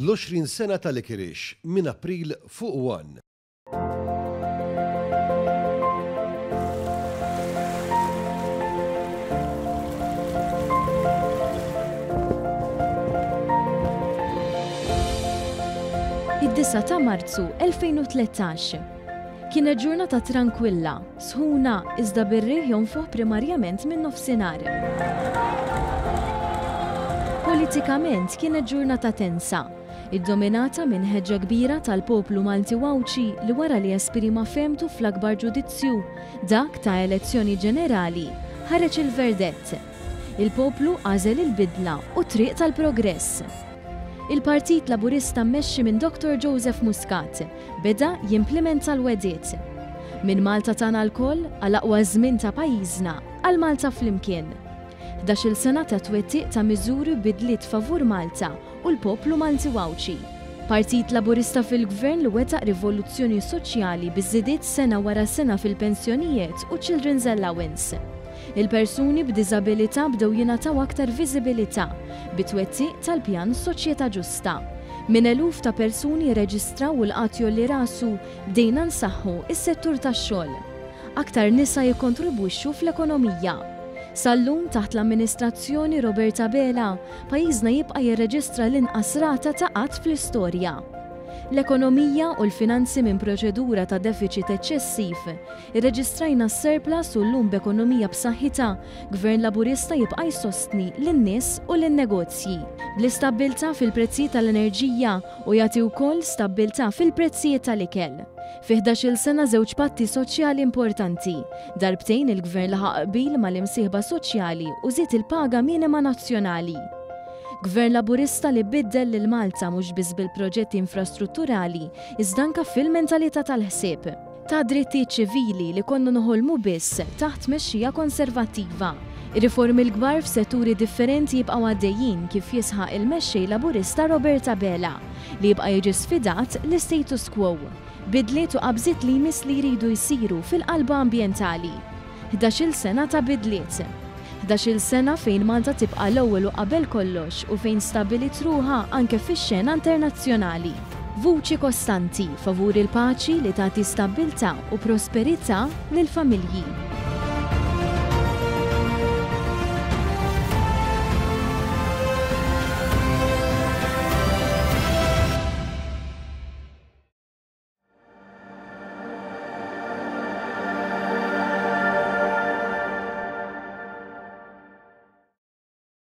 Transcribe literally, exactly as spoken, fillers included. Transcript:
l-għoxrin sena tal-Ikirix minn April fuq One. id-disa ta' Marzu elfejn u tlettax. Kienet ġurnata tranquilla, sħuna iżda bir-riħ jonfoħ primarjament minn nofsinhar. Politikament kienet ġurnata tensa, iddominata minn ħeġġa kbira tal-poplu Malti Wawċi li wara li esprima femtu fl-akbar ġudizzju dak ta' elezzjoni ġenerali ħareġ il-verdett. Il-poplu għażel il-bidla u triq tal-progress. Il-Partit Laburista mmexxi minn Doktor Joseph Muscat beda jimplementa l-wediet. Minn Malta tagħna l-koll għal aqwa żmien ta' pajjiżna għal Malta flimkien. ħdax-il sena ta' twettiq ta' miżuri bidliet favur Malta u l-poplu Malti Wawċi. Partit Laburista fil-Gvern li wetaq rivoluzzjoni soċjali biżidiet sena wara sena fil-pensjonijiet u Children's Allowance. Il-persuni b'diżabilità bdew jingħataw aktar viżibilità bit-twettiq tal-pjan Soċjetà Ġusta. Min eluf ta' persuni jirreġistraw u l-qatt jolli rasu bdejna nsaħħu is-settur tax-xogħol. Aktar nisa jikkontribwixxu fl-ekonomija. Sal-lum taħt l-amministrazzjoni Roberta Bela, pajjiżna jibqa' jirreġistra l-inqas rata ta' qatt fl-istorja. L-ekonomija u l-finanzi minn proċedura ta' deficit eċċessiv. Irreġistrajna s-surplus u llum b'ekonomija b'saħħitha, Gvern Laburista jibqa' jsostni lin-nies u lin-negozji. Bl-istabbiltà fil-prezzijiet tal-enerġija u jagħti wkoll stabbiltà fil-prezzijiet tal-ikel. Fi ħdax-il sena żewġ patti soċjali importanti. Darbtejn il-Gvern laħaq qbil mal-imsieħba soċjali u żied il-paga minima nazzjonali. Gvern Laburista li biddel lil Malta mhux biss bil-proġetti infrastrutturali, iżda anke fil-mentalità tal-ħsieb. Ta' drittijiet ċivili li konnu noħolmu biss taħt mexxija konservattiva. Ir-riformi l-kbar f'setturi differenti jibqgħu għaddejjin kif jisħaq il-mexxej Laburista Roberta Bela li jibqa' jiġi sfidat l-status quo. Bidliet u qabżiet li jmiss li jridu jsiru fil-qalba ambjentali. ħdax-il sena ta' bidliet. ħdax-il sena fejn Malta tibqa' l-ewwel u qabel kollox u fejn stabbilit ruħha anke fix-xena internazzjonali. Vuċi kostanti favur il-paċi li tagħti stabbiltà u prosperità lill-familji.